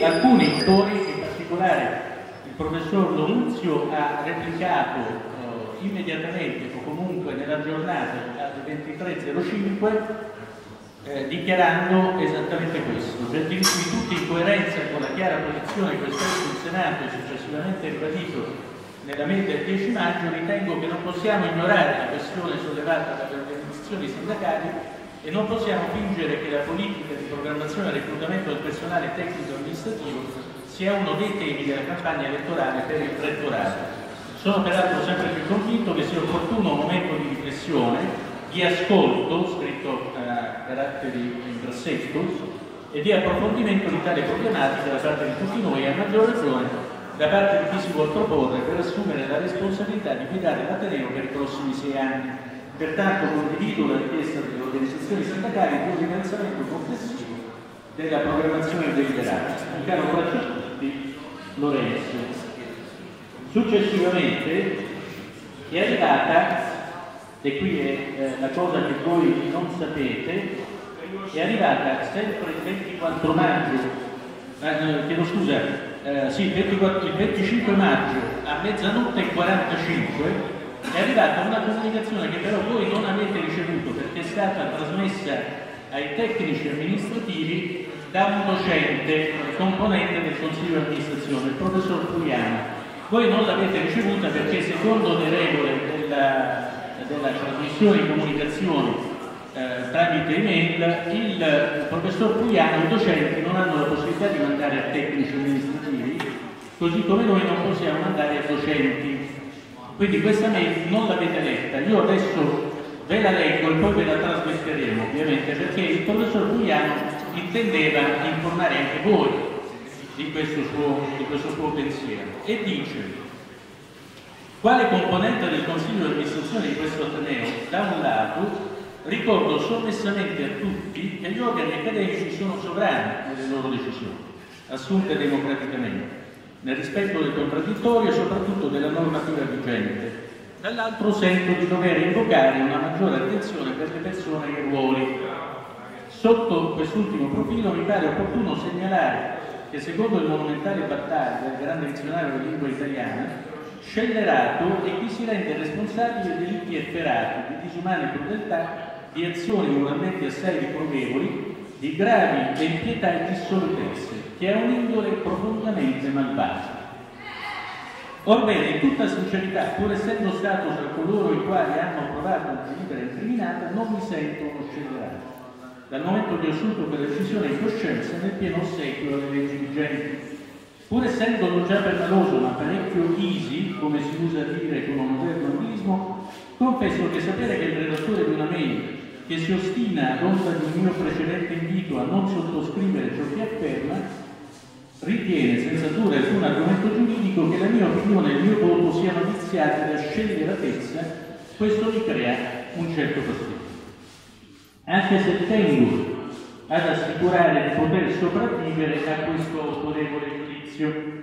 alcuni autori, in particolare il professor Lonuzio, ha replicato immediatamente o comunque nella giornata alle 23:05 dichiarando esattamente questo. Per di tutto in coerenza con la chiara posizione che questo il Senato e successivamente ribadito nella mail del 10 maggio, ritengo che non possiamo ignorare la questione sollevata dalle organizzazioni sindacali e non possiamo fingere che la politica di programmazione e reclutamento del personale tecnico-amministrativo sia uno dei temi della campagna elettorale per il rettorato. Sono peraltro sempre più convinto che sia opportuno un momento di riflessione, di ascolto, scritto a caratteri in grassetto, e di approfondimento di tale problematica da parte di tutti noi, e a maggior ragione da parte di chi si vuol proporre per assumere la responsabilità di guidare l'Ateneo per i prossimi 6 anni. Pertanto condivido la richiesta delle organizzazioni sindacali di un ripensamento complessivo della programmazione deliberata. Un caro abbraccio a tutti, Lorenzo. Successivamente è arrivata, e qui è la cosa che voi non sapete, è arrivata sempre il 24 maggio, chiedo scusa, sì, il 25 maggio a mezzanotte e 45 è arrivata una comunicazione che però voi non avete ricevuto perché è stata trasmessa ai tecnici amministrativi da un docente, componente del Consiglio di amministrazione, il professor Pugliano. Voi non l'avete ricevuta perché secondo le regole della trasmissione di comunicazioni tramite email, il professor Pugliano e i docenti non hanno la possibilità di mandare a tecnici amministrativi, così come noi non possiamo mandare a docenti. Quindi questa mail non l'avete letta. Io adesso ve la leggo e poi ve la trasmetteremo, ovviamente, perché il professor Pugliano intendeva informare anche voi di questo suo pensiero. E dice: quale componente del Consiglio di amministrazione di questo Ateneo, da un lato, ricordo sommessamente a tutti che gli organi accademici sono sovrani nelle loro decisioni, assunte democraticamente, nel rispetto del contraddittorio e soprattutto della normativa vigente. Dall'altro sento di dover invocare una maggiore attenzione per le persone e i ruoli. Sotto quest'ultimo profilo mi pare opportuno segnalare che secondo il monumentale Battaglia, il grande dizionario della lingua italiana, scellerato è chi si rende responsabile di delitti efferati, di disumane crudeltà, di azioni moralmente assai riprovevoli, di gravi impietà e dissolutezze, che ha un'indole profondamente malvagia. Orbene, in tutta sincerità, pur essendo stato tra coloro i quali hanno provato una delibera incriminata, non mi sento uno scellerato, dal momento che ho assunto per decisione in coscienza nel pieno ossequio alle leggi vigenti. Pur essendo non già permaloso ma parecchio easy, come si usa a dire con un moderno anglismo, confesso che sapere che il redattore di una mail che si ostina ad onta di un mio precedente invito a non sottoscrivere ciò che afferma, ritiene senza dura alcun argomento giuridico che la mia opinione e il mio voto siano viziati da scelleratezza, questo mi crea un certo fastidio. Anche se tengo ad assicurare di poter sopravvivere a questo autorevole giudizio.